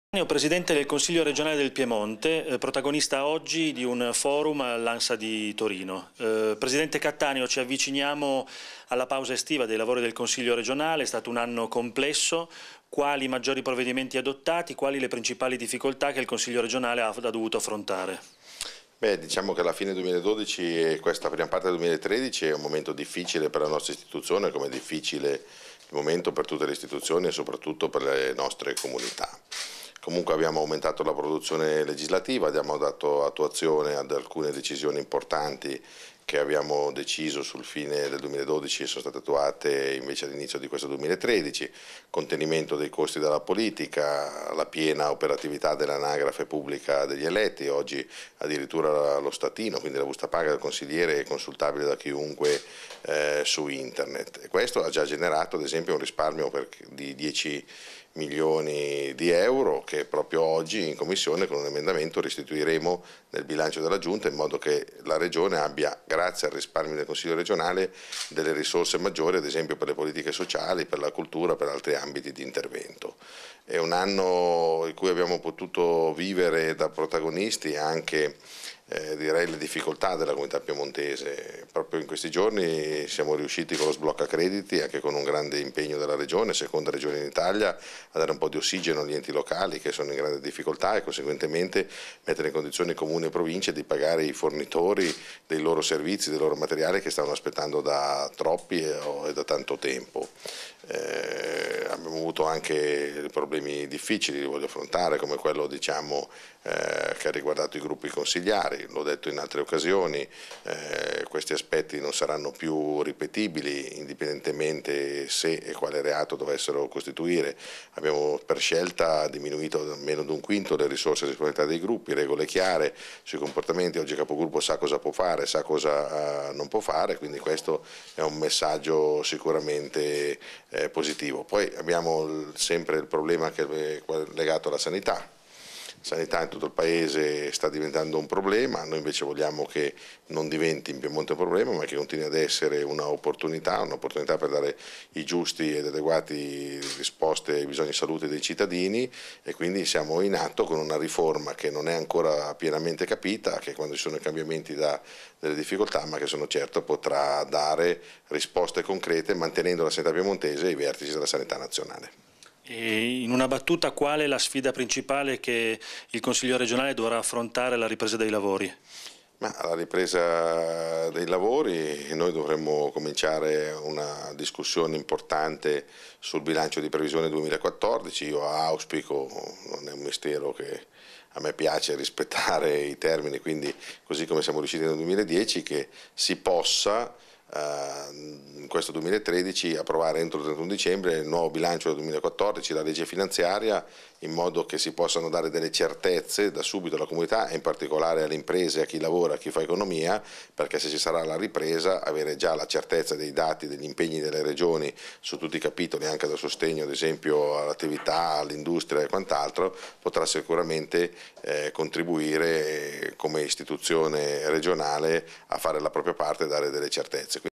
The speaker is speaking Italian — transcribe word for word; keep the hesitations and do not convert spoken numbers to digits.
Presidente del Consiglio regionale del Piemonte, eh, protagonista oggi di un forum all'Ansa di Torino. Eh, Presidente Cattaneo, ci avviciniamo alla pausa estiva dei lavori del Consiglio regionale, è stato un anno complesso. Quali maggiori provvedimenti adottati, quali le principali difficoltà che il Consiglio regionale ha, ha dovuto affrontare? Beh, diciamo che la fine duemiladodici e questa prima parte del duemilatredici è un momento difficile per la nostra istituzione, come è difficile il momento per tutte le istituzioni e soprattutto per le nostre comunità. Comunque abbiamo aumentato la produzione legislativa, abbiamo dato attuazione ad alcune decisioni importanti che abbiamo deciso sul fine del duemiladodici e sono state attuate invece all'inizio di questo duemilatredici, contenimento dei costi della politica, la piena operatività dell'anagrafe pubblica degli eletti, oggi addirittura lo statino, quindi la busta paga del consigliere è consultabile da chiunque eh, su internet. E questo ha già generato ad esempio un risparmio per, di dieci milioni di euro che proprio oggi in Commissione con un emendamento restituiremo nel bilancio della Giunta in modo che la Regione abbia, grazie al risparmio del Consiglio regionale, delle risorse maggiori ad esempio per le politiche sociali, per la cultura, per altri ambiti di intervento. È un anno in cui abbiamo potuto vivere da protagonisti anche Eh, direi le difficoltà della comunità piemontese. Proprio in questi giorni siamo riusciti con lo sblocca crediti, anche con un grande impegno della Regione, seconda regione in Italia, a dare un po' di ossigeno agli enti locali che sono in grande difficoltà e conseguentemente mettere in condizioni comuni e province di pagare i fornitori dei loro servizi, dei loro materiali che stavano aspettando da troppi e, e da tanto tempo. Eh, abbiamo avuto anche problemi difficili, li voglio affrontare, come quello diciamo, eh, che ha riguardato i gruppi consigliari, l'ho detto in altre occasioni, eh, questi aspetti non saranno più ripetibili indipendentemente se e quale reato dovessero costituire. Abbiamo per scelta diminuito da meno di un quinto le risorse di responsabilità dei gruppi, regole chiare sui comportamenti, oggi il capogruppo sa cosa può fare, sa cosa eh, non può fare, quindi questo è un messaggio sicuramente eh, positivo. Poi abbiamo sempre il problema che è legato alla sanità. La sanità in tutto il paese sta diventando un problema, noi invece vogliamo che non diventi in Piemonte un problema, ma che continui ad essere un'opportunità, un'opportunità per dare i giusti ed adeguati risposte ai bisogni di salute dei cittadini e quindi siamo in atto con una riforma che non è ancora pienamente capita, che quando ci sono i cambiamenti dà delle difficoltà, ma che sono certo potrà dare risposte concrete mantenendo la sanità piemontese e i vertici della sanità nazionale. E in una battuta, qual è la sfida principale che il Consiglio regionale dovrà affrontare alla ripresa dei lavori? Ma alla ripresa dei lavori noi dovremmo cominciare una discussione importante sul bilancio di previsione duemilaquattordici. Io auspico, non è un mistero che a me piace rispettare i termini, quindi così come siamo riusciti nel duemiladieci, che si possa in questo duemilatredici approvare entro il trentuno dicembre il nuovo bilancio del duemilaquattordici, la legge finanziaria, in modo che si possano dare delle certezze da subito alla comunità e in particolare alle imprese, a chi lavora, a chi fa economia, perché se ci sarà la ripresa avere già la certezza dei dati, degli impegni delle regioni su tutti i capitoli, anche da sostegno ad esempio all'attività, all'industria e quant'altro, potrà sicuramente eh, contribuire come istituzione regionale a fare la propria parte e dare delle certezze.